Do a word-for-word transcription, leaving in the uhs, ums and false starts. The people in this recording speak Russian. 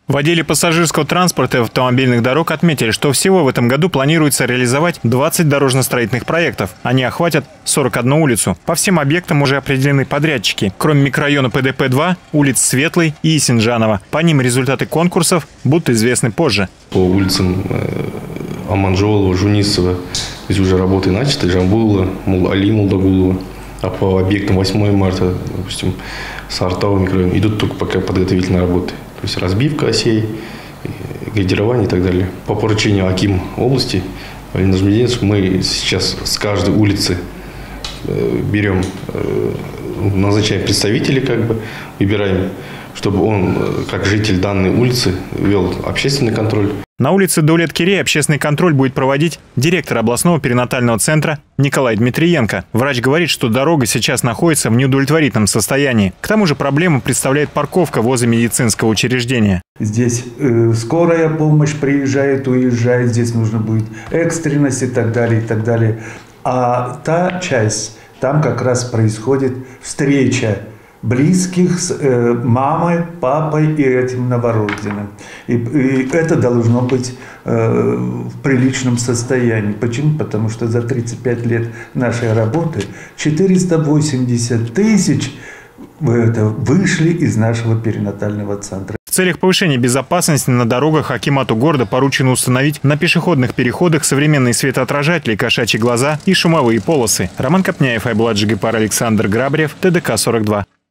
В отделе пассажирского транспорта и автомобильных дорог отметили, что всего в этом году планируется реализовать двадцать дорожно-строительных проектов. Они охватят сорок одну улицу. По всем объектам уже определены подрядчики. Кроме микрорайона Пэ Дэ Пэ два, улиц Светлый и Есенжанова. По ним результаты конкурсов будут известны позже. По улицам Аманжолова, Жунисова здесь уже работы начаты, Жамбула, Али Мулдагулова. А по объектам восьмого марта, допустим, Сартау микрорайон, идут только пока подготовительные работы. То есть разбивка осей, грейдирование и так далее. По поручению аким области, Алина Жмеденец, мы сейчас с каждой улицы берем, назначаем представителей, как бы, выбираем, чтобы он, как житель данной улицы, вел общественный контроль. На улице Даулет-Керей общественный контроль будет проводить директор областного перинатального центра Николай Дмитриенко. Врач говорит, что дорога сейчас находится в неудовлетворительном состоянии. К тому же проблему представляет парковка возле медицинского учреждения. Здесь э, скорая помощь приезжает, уезжает, здесь нужно будет экстренность и так далее, и так далее. А та часть, там как раз происходит встреча близких с э, мамой, папой и этим новорожденным. И, и это должно быть э, в приличном состоянии. Почему? Потому что за тридцать пять лет нашей работы четыреста восемьдесят тысяч это, вышли из нашего перинатального центра. В целях повышения безопасности на дорогах акимату города поручено установить на пешеходных переходах современные светоотражатели, кошачьи глаза и шумовые полосы. Роман Копняев, Айбулат Джигипар, Александр Грабарев, Тэ Дэ Ка сорок два.